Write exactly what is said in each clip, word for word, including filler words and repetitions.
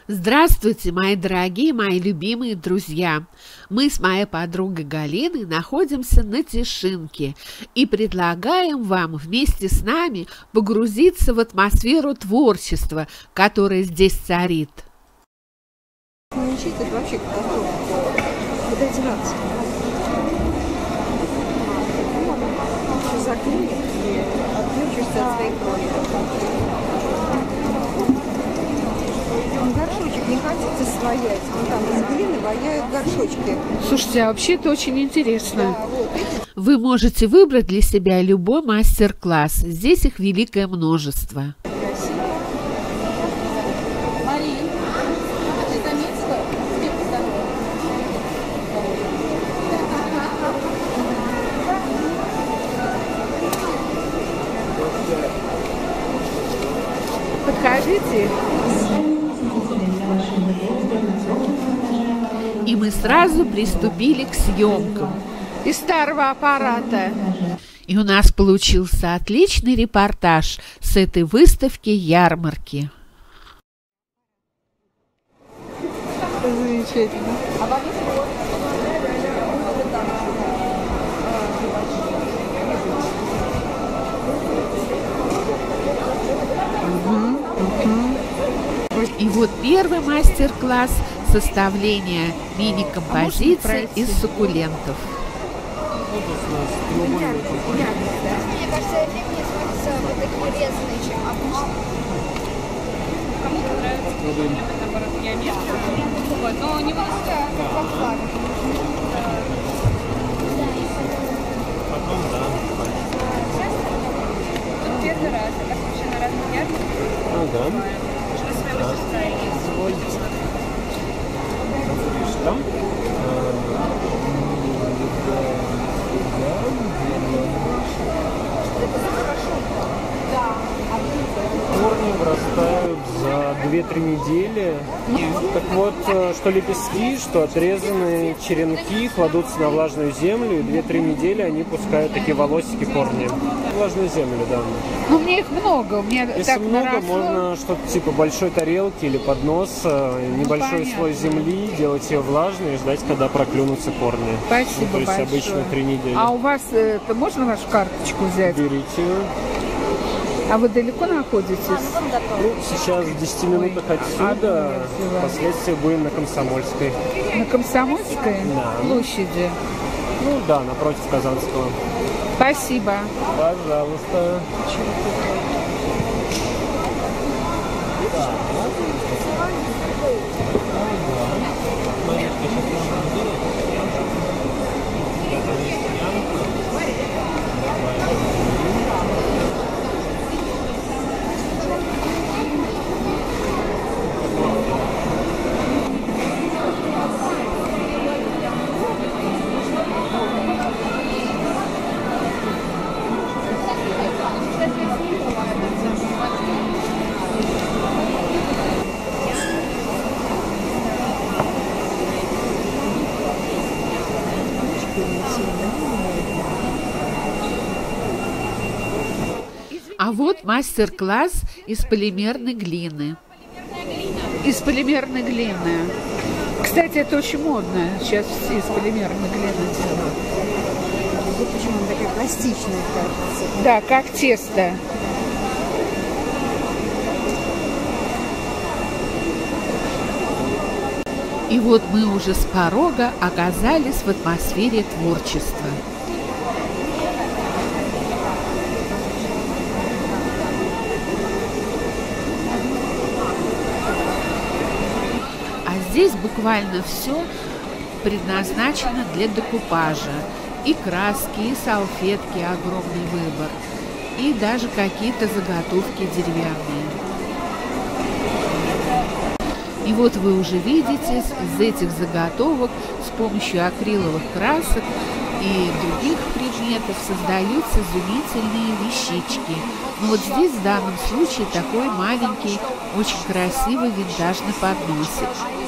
Здравствуйте, мои дорогие, мои любимые друзья! Мы с моей подругой Галиной находимся на Тишинке и предлагаем вам вместе с нами погрузиться в атмосферу творчества, которое здесь царит. Это вообще катастрофа. Вот эти нации. Закрыли и отключишься от своих кроликов. Горшочек не хотите своять? Вон там из глины ваяют горшочки. Слушайте, а вообще это очень интересно. Да, вот. Вы можете выбрать для себя любой мастер-класс. Здесь их великое множество. Подходите. И мы сразу приступили к съемкам из старого аппарата. И у нас получился отличный репортаж с этой выставки-ярмарки. Замечательно. И вот первый мастер-класс – составление мини-композиции из суккулентов. Мне кажется, длиннее смотрится вот такие резаные, чем обычно. Кому-то нравится, наоборот, я не вот, но не высокая, как флаг. Потом, да. Тут первый раз, а так вообще на разных ярмарках. Ну да. Там? Корни вырастают за две-три недели. Так вот, что лепестки, что отрезанные черенки кладутся на влажную землю, и две-три недели они пускают такие волосики корни. Влажную землю, да. Ну, у меня их много. У меня Если так много, наросло. можно что-то типа большой тарелки или поднос, небольшой понятно. слой земли, делать ее влажной и ждать, когда проклюнутся корни. Спасибо Ну, то есть большое. обычно три недели. А у вас это можно вашу карточку взять? Берите. А вы далеко находитесь? Ну, сейчас в десяти минутах отсюда, впоследствии будем на Комсомольской. На Комсомольской Да. площади? Ну да, напротив Казанского. Спасибо. Пожалуйста. А вот мастер-класс из полимерной глины. Из полимерной глины. Кстати, это очень модно. Сейчас все из полимерной глины делают. Вот почему она такая пластичная, кажется. Да, как тесто. И вот мы уже с порога оказались в атмосфере творчества. А здесь буквально все предназначено для декупажа. И краски, и салфетки, огромный выбор. И даже какие-то заготовки деревянные. И вот вы уже видите, из этих заготовок с помощью акриловых красок и других предметов создаются изумительные вещички. Но вот здесь в данном случае такой маленький, очень красивый винтажный подносик.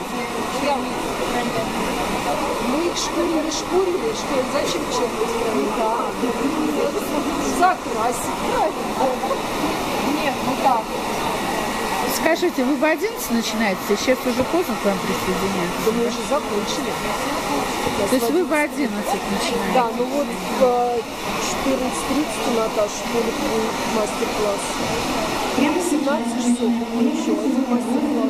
Мы их шкурили, шкурили, что зачем что-то? Да. Закрасить. Нет, ну так. Скажите, вы в одиннадцать начинаете? Сейчас уже поздно к вам присоединяться? Да мы уже закончили. То есть вы в одиннадцать начинаете? Да, ну вот в четырнадцать тридцать у Наташи будет мастер-класс. В семнадцать часов еще один мастер-класс.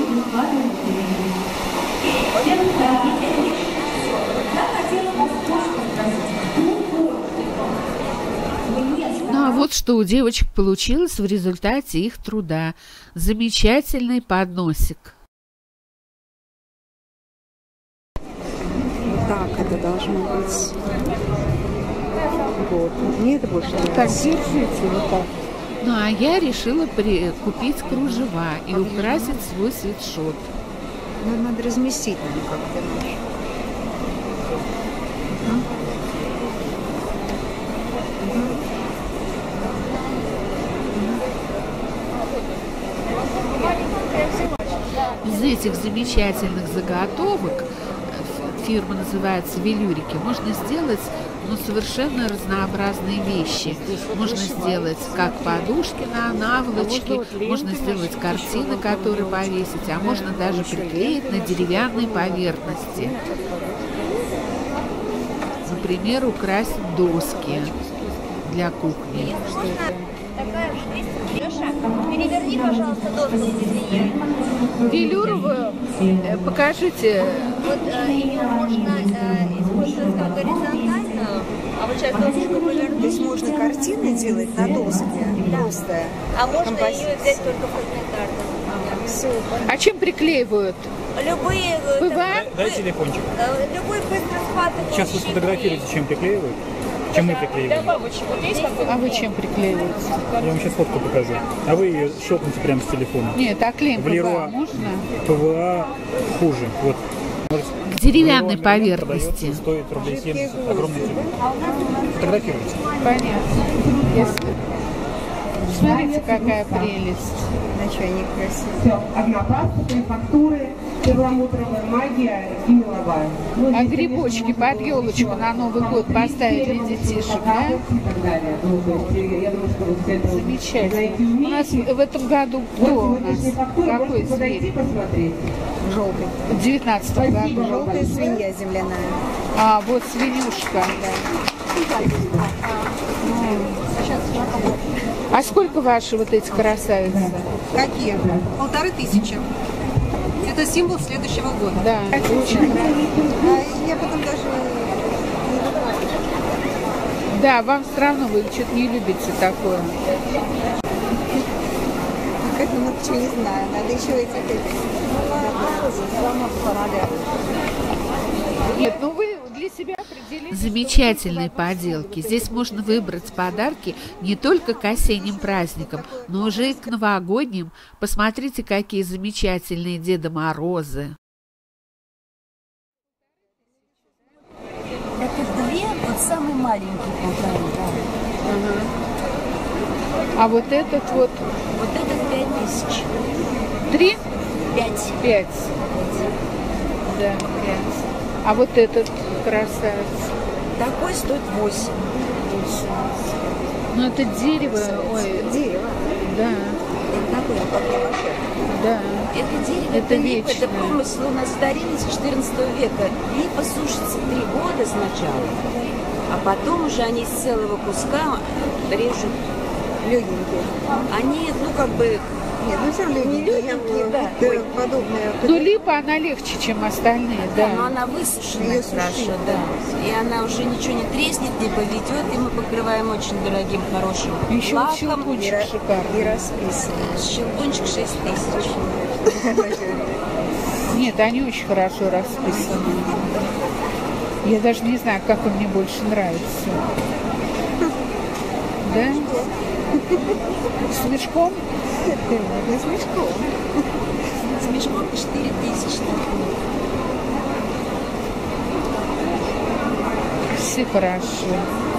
Ну а вот что у девочек получилось в результате их труда. Замечательный подносик. Так, это должно быть. Вот. Мне это больше нравится. Так, держите вот так. Ну а я решила при... купить кружева и украсить свой свитшот. Ну, надо разместить, наверное, как-то наш. Из этих замечательных заготовок, фирма называется «Велюрики», можно сделать ну, совершенно разнообразные вещи. Можно сделать как подушки на наволочке, можно сделать картины, которые повесить, а можно даже приклеить на деревянной поверхности. Например, украсить доски для кухни. Леша, переверни, пожалуйста, доску извини. Велюровую покажите. Вот э, ее можно э, использовать как горизонтальную, а вот сейчас доску То повернуть. есть можно картины делать на доске, Да. просто. А можно композиция. ее взять только фрагментарно. Все, А чем приклеивают? Любые, э, ПВА? так, Дай телефончик. э, любой быстро схватывающий. Сейчас вы сфотографируете, чем приклеивают. Чем мы приклеиваем. А вы чем приклеиваете? Я вам сейчас фотку покажу. А вы ее щелкните прямо с телефона. Нет, а клеем В Леруа. ПВА можно? ПВА хуже. Вот. К деревянной Леруа поверхности. продается, стоит рублей семьдесят. Огромный телефон. Фотографируйте. Понятно. Если... Смотрите, какая прелесть. значит, они красивые. Все, однопастовые фактуры, перламутровая магия и меловая. Ну, А здесь, грибочки конечно, под можно елочку еще на Новый год поставить для детишек, да? и так далее. Ну, то есть, я думаю, что вы все это Замечательно. знаете, У нас умеете. в этом году кто Вот у нас? сегодняшние фактуры, Какой можете подойти зверь? посмотреть. Желтый. В девятнадцатом Спасибо. году. Желтая свинья земляная. А, вот свинюшка. А сколько ваши вот эти красавицы? Какие? Полторы тысячи. Это символ следующего года. Да. Очень красиво. А я потом даже не выбрала. Да, вам все равно, вы что-то не любите такое. Как ну, ничего не знаю. Надо еще эти... Нет, ну вы для себя определили. Замечательные поделки. Здесь можно выбрать подарки не только к осенним праздникам, но уже и к новогодним. Посмотрите, какие замечательные Деда Морозы. Это две, вот самый маленький полторы, да. А вот этот вот Вот этот пять тысяч. три? Пять. Пять. Да, пять. А вот этот красавец. Такой стоит восемь. Ну это дерево, ой, Дерево. да, Это какое? Как я вообще? да. Это дерево, Это это липа, это вечное. промысел у нас старинный с четырнадцатого века. Липа сушится три года сначала, а потом уже они из целого куска режут. Легенькие. Они, ну, как бы, Нет, ну все равно легенькие. легенькие, да. Да, Ой. подобные. Ну липа она легче, чем остальные, да, но да. она высушенная Её хорошо, сушить, да. И она уже ничего не треснет, не поведет, и мы покрываем очень дорогим, хорошим Еще лаком. щелкунчик И шикарный. расписаны. Щелкунчик шесть тысяч. Нет, они очень хорошо расписаны. Я даже не знаю, как он мне больше нравится. Да? С мешком? Не с мешком. С мешком четыре тысячи. Все хорошо.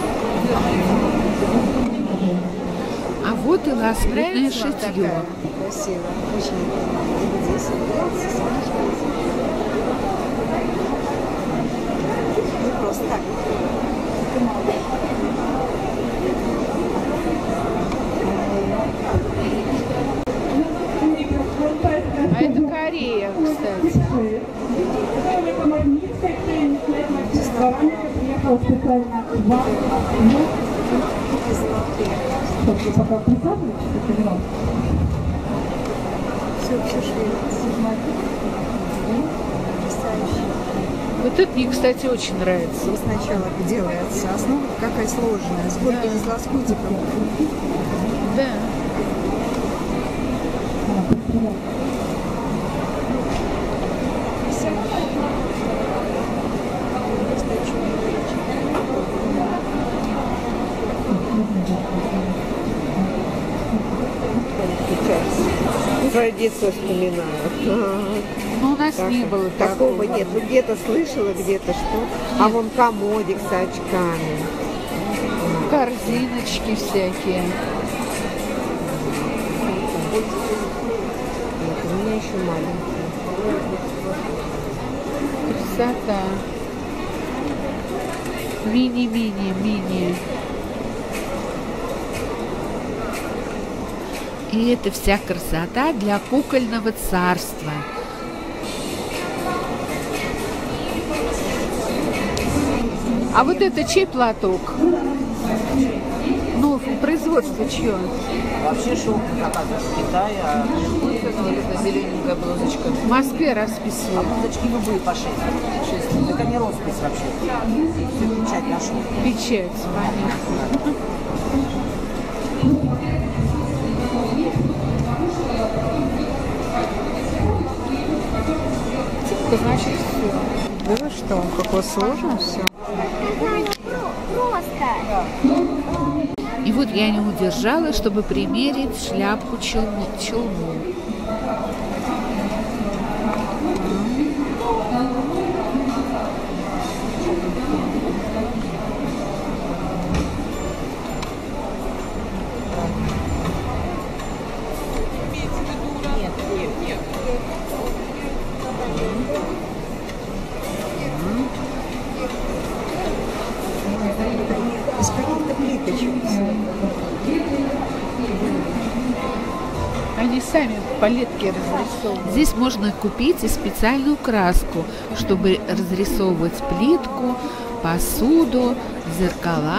А вот и лоскутное Нравится вам шитье. такая? Красиво. Очень здесь. Не просто так. кстати. Все, все шведится. Вот это мне, кстати, очень нравится. И сначала делается основа какая сложная, сколько Да. из лоскутиков. Да. Свое детство вспоминаю. Но у нас Так, не было такого такого. нет. Ну где-то слышала, где-то что. А вон комодик с очками. Корзиночки всякие. Нет, у меня еще маленькие. Красота. Мини-мини, мини. И это вся красота для кукольного царства. А вот это чей платок? Ну, производство чье? Вообще шелк заказывают в Китае, а это зелененькая блузочка. В Москве расписывают. Блузочки любые по шесть. шесть. Это не роспись вообще. И все печать на шелк. Печать, понятно. Это значит все. Да вы что, какое сложно все. И вот я не удержалась, чтобы примерить шляпку челму. челму. Из каких-то плиточек. Они сами палетки разрисовывают. Здесь можно купить и специальную краску, чтобы разрисовывать плитку, посуду, зеркала.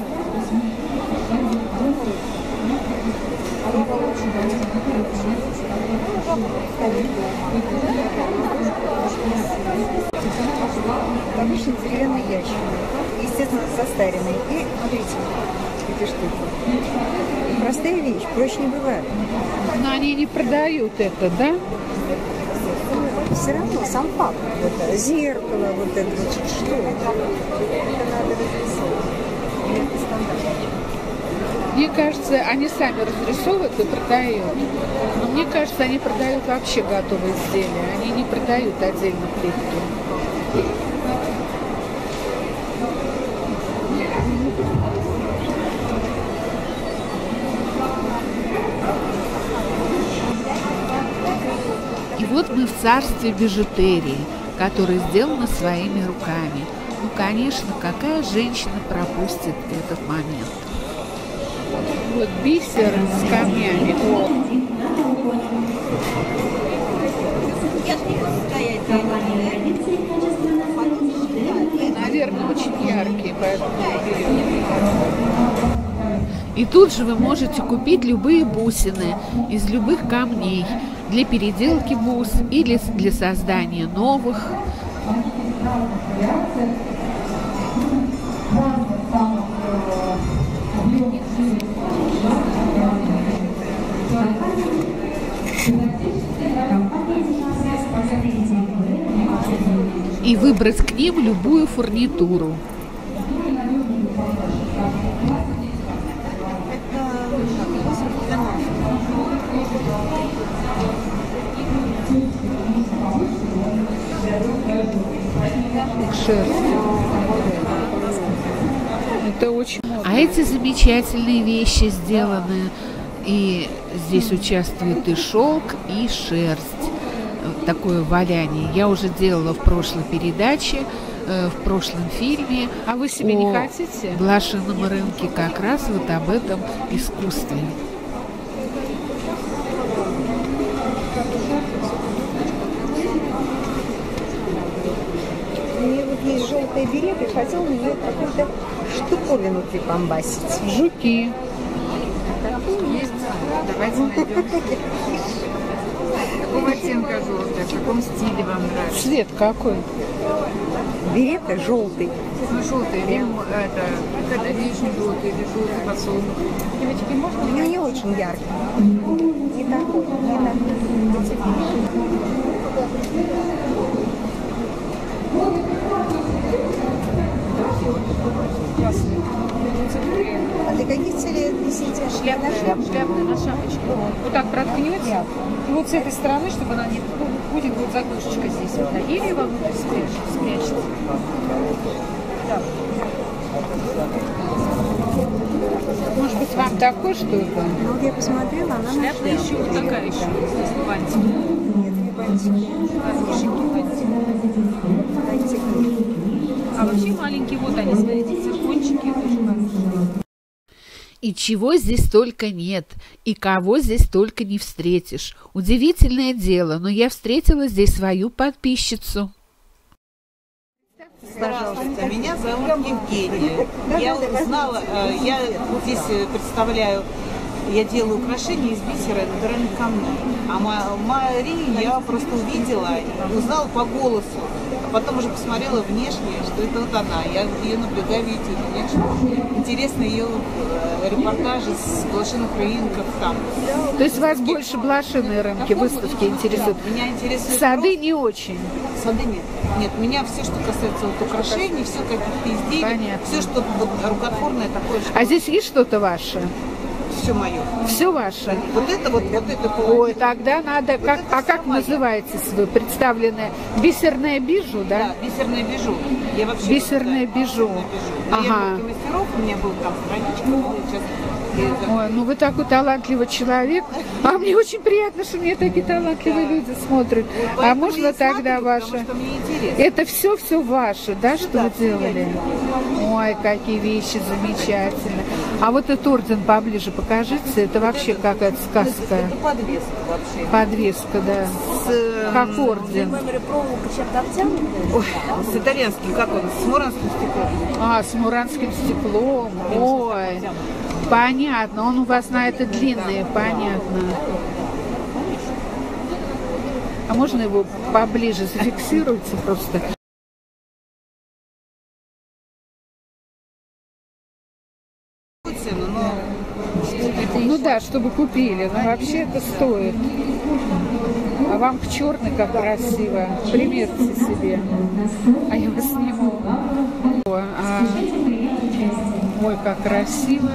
Обычный деревянный ящик. Естественно, состаренный. И смотрите, эти штуки. Простая вещь, проще не бывает. Но они не продают это, да? Все равно сам факт. Это зеркало, вот это вот что это? Это надо разрисовывать. Или это стандарт? Мне кажется, они сами разрисовывают и продают. Но мне кажется, они продают вообще готовые изделия. Они не продают отдельно плитки. И вот мы в царстве бижутерии, которое сделано своими руками. Ну, конечно, какая женщина пропустит этот момент? Вот бисер с камнями. Наверное, очень яркие, поэтому берем. И тут же вы можете купить любые бусины из любых камней для переделки бус или для создания новых. И выбрать к ним любую фурнитуру. Шерсть. Это очень модно. А эти замечательные вещи сделаны. И здесь участвует и шелк, и шерсть. Такое валяние. Я уже делала в прошлой передаче, э, в прошлом фильме. А вы себе не хотите? В блошином рынке как раз вот об этом искусстве. этой береты и хотел на нее какую-то штуковину припомбасить. Жуки. Есть? Давайте найдем. Какого оттенка желтая? В каком стиле вам нравится? Цвет какой? Берета желтый. Ну, желтый, или это, это нижний желтый, или желтый подсолнух. Девочки, можно? Ну, не очень яркий. Не такой, не такой. А для каких целей несите? Шляпная, шляпная на шапочку. Вот так проткнете. И вот с этой стороны, чтобы она не будет вот заглушечка здесь. Вот, да, или вовнутрь спрячете. спрячете. Да. Может быть, вам такой что-то? Ну, вот я посмотрела, она на Шляпная еще вот такая еще. Здесь бантик. Нет, не бантик. Хорошенький бантик. Бантик. А вообще маленькие, вот они, смотрите, циркончики. Очень хорошие. И чего здесь только нет, и кого здесь только не встретишь. Удивительное дело, но я встретила здесь свою подписчицу. Здравствуйте, меня зовут Евгения. Я узнала, я здесь представляю, я делаю украшения из бисера натуральных камней. А Марию я просто увидела, узнала по голосу, а потом уже посмотрела внешне, что это вот она. Я ее наблюдаю, видите, мне очень интересны ее репортажи с блошиных рынков там. То есть вас больше блошиные рынки, выставки интересуют? Меня интересует Сады просто... не очень. Сады нет. Нет, меня все, что касается вот украшений, все каких-то изделий, Понятно. все, что вот рукотворное такое. Что... А здесь есть что-то ваше? Все мое. Все ваше? Вот это вот, вот это. Ой, тогда надо, вот как, а как называетесь вы? Представленная бисерная бижу, да? Да, бисерная бижу. Я вообще Бисерная вот, да, бижу. бисерная бижу. Ага. Я вот мастеров, у меня был там страничка, сейчас. Ой, ну вы такой талантливый человек. А мне очень приятно, что мне такие талантливые да. люди смотрят. Вот, а можно тогда ваше? Это все, все ваше, да, что да, вы делали? Ой, какие вещи замечательные. А вот этот орден поближе покажите. Это вообще это, какая-то сказка. Это подвеска вообще. Подвеска, да. С, как орден. Ой, с итальянским, как он? С муранским стеклом. А, с муранским стеклом. Ой. Понятно, он у вас на это длинный, понятно. А можно его поближе зафиксируйте просто? Ну да, чтобы купили, но вообще это стоит. А вам к черный как красиво. Примерьте себе. А я вас сниму. А... Ой, как красиво.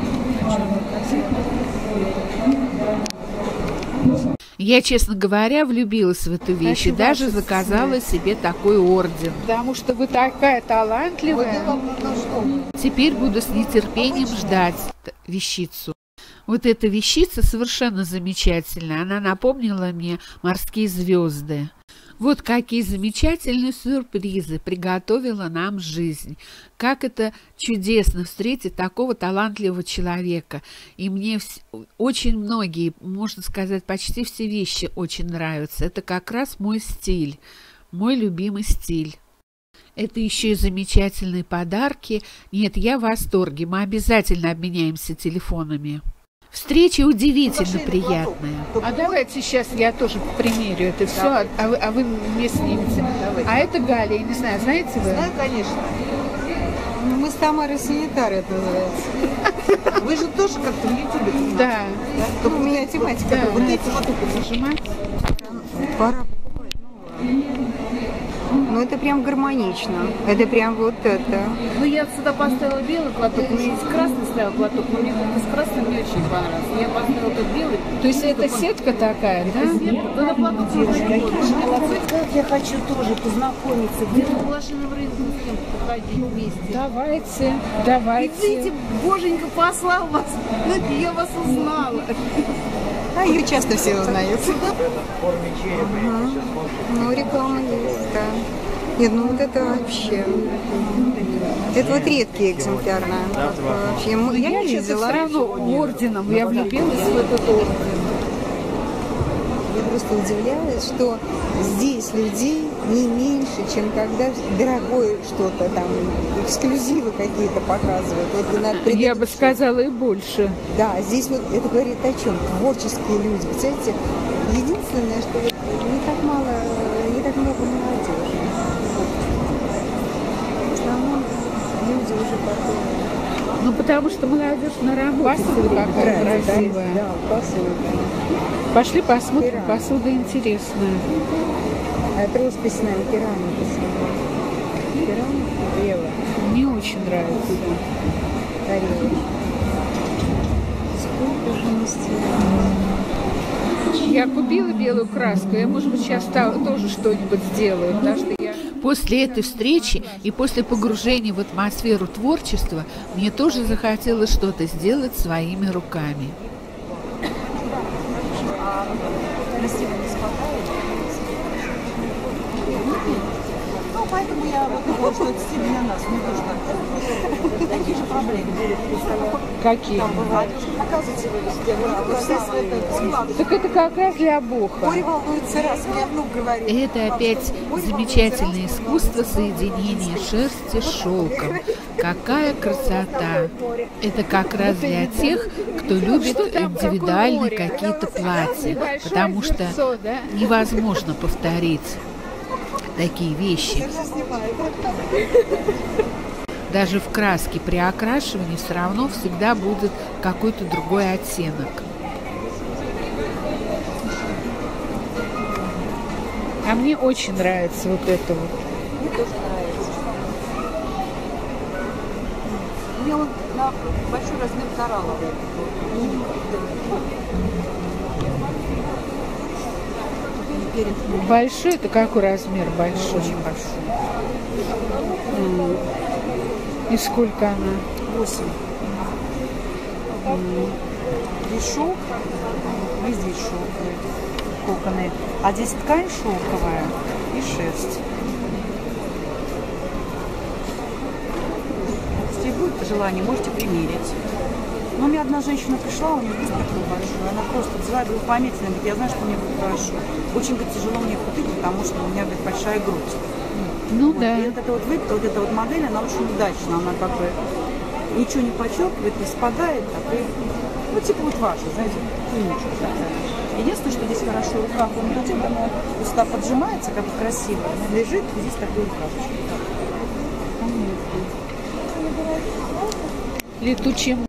Я, честно говоря, влюбилась в эту вещь и даже заказала себе такой орден. Потому что вы такая талантливая. Теперь буду с нетерпением ждать вещицу. Вот эта вещица совершенно замечательная. Она напомнила мне морские звезды. Вот какие замечательные сюрпризы приготовила нам жизнь. Как это чудесно встретить такого талантливого человека. И мне очень многие, можно сказать, почти все вещи очень нравятся. Это как раз мой стиль, мой любимый стиль. Это еще и замечательные подарки. Нет, я в восторге. Мы обязательно обменяемся телефонами. Встреча удивительно приятная. А давайте сейчас я тоже примерю это все, а, а, вы, а вы мне снимете. Давайте. А это Галя, я не знаю, знаете вы? Знаю, конечно. Мы с Тамарой санитары, это называется. Вы же тоже как-то в Ютубе. Да. У меня тематика. Да, вот эти вот нажимать. Пора. Ну, это прям гармонично. Это прям вот это. Ну, я сюда поставила белый платок. У меня есть красный стоял платок, но мне как-то с красным не очень понравился. Я поставила этот белый. То есть это сетка такая, да? Сетка. Да, на платок девушки. Я хочу тоже познакомиться. Где-то в блошином рынке с кем-то походить вместе. Давайте, давайте. Видите, Боженька послал вас. Ну, я вас узнала. А ее часто все узнают. Ага. Ну, реклама есть, да. Нет, ну вот это вообще. Это вот редкие экземпляры, наверное. Вообще, я, я не видела. Все равно орденом. Я влюбилась в этот орден. я просто удивлялась, что здесь людей не меньше, чем когда дорогое что-то там, эксклюзивы какие-то показывают. Вот, надо я бы сказала и больше. Да, здесь вот это говорит о чем? Творческие люди. Представляете, единственное, что вот не так мало, не так много молодежи. В основном люди уже потом. Ну, потому что молодежь на работе. Посуда какая красивая. Да, посуда. Пошли посмотрим. Керамика. Посуда интересная. А это росписная керамика. Керамика белая. Мне очень нравится. Тарелочка. Сколько же мастеров. Я купила белую краску. Я, может быть, сейчас тоже что-нибудь сделаю, потому что я... После этой встречи и после погружения в атмосферу творчества мне тоже захотелось что-то сделать своими руками. Ну, поэтому я вот думала, что это стиль для нас. Мне тоже так. Такие же проблемы. Какие? Там бывает. Оказывается, так это как раз для Боха. Ой, волнуется, раз мне внук говорит. Это опять замечательное искусство соединения шерсти с шелком. Какая красота! Это как раз для тех, кто любит индивидуальные какие-то платья, потому что невозможно повторить такие вещи. Даже в краске при окрашивании все равно всегда будет какой-то другой оттенок. А мне очень нравится вот это вот. Мне тоже нравится. Мне он на большой размер коралловый. Большой? Это какой размер большой? Очень большой. Mm. И сколько она? Восемь. Mm. Здесь шелк, и здесь шелковые коконы. А здесь ткань шелковая и шерсть. Если будет желание, можете примерить. Но у меня одна женщина пришла, у нее будет такой большой. Она просто взяла, говорит, пометила, говорит, я знаю, что мне будет хорошо. Очень, говорит, тяжело мне купить, потому что у меня, говорит, большая грудь. Ну вот. да. И вот эта вот выборка, вот эта вот модель, она очень удачная. Она как бы ничего не подчеркивает, не спадает. Так, и, ну, типа вот ваша, знаете, куничка такая. Единственное, что здесь хорошо рукав, он идет, она просто поджимается, как бы красиво. Она лежит, и здесь такой рукавчик. Летучим.